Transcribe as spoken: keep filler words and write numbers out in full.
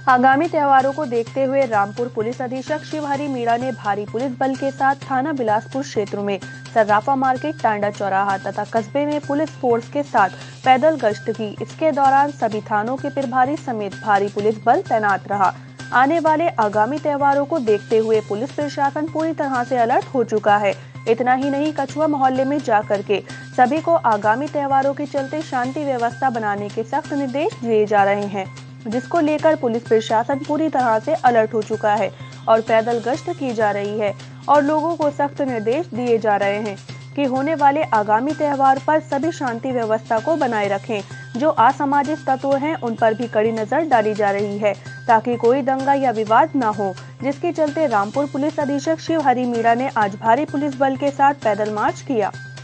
आगामी त्योहारों को देखते हुए रामपुर पुलिस अधीक्षक शिवहरी मीणा ने भारी पुलिस बल के साथ थाना बिलासपुर क्षेत्र में सर्राफा मार्केट, टांडा चौराहा तथा कस्बे में पुलिस फोर्स के साथ पैदल गश्त की। इसके दौरान सभी थानों के प्रभारी समेत भारी पुलिस बल तैनात रहा। आने वाले आगामी त्योहारों को देखते हुए पुलिस प्रशासन पूरी तरह से अलर्ट हो चुका है। इतना ही नहीं, कछुआ मोहल्ले में जाकर के सभी को आगामी त्योहारों के चलते शांति व्यवस्था बनाने के सख्त निर्देश दिए जा रहे हैं, जिसको लेकर पुलिस प्रशासन पूरी तरह से अलर्ट हो चुका है और पैदल गश्त की जा रही है और लोगों को सख्त निर्देश दिए जा रहे हैं कि होने वाले आगामी त्योहार पर सभी शांति व्यवस्था को बनाए रखें। जो असामाजिक तत्व हैं उन पर भी कड़ी नजर डाली जा रही है ताकि कोई दंगा या विवाद न हो, जिसके चलते रामपुर पुलिस अधीक्षक शिवहरी मीणा ने आज भारी पुलिस बल के साथ पैदल मार्च किया।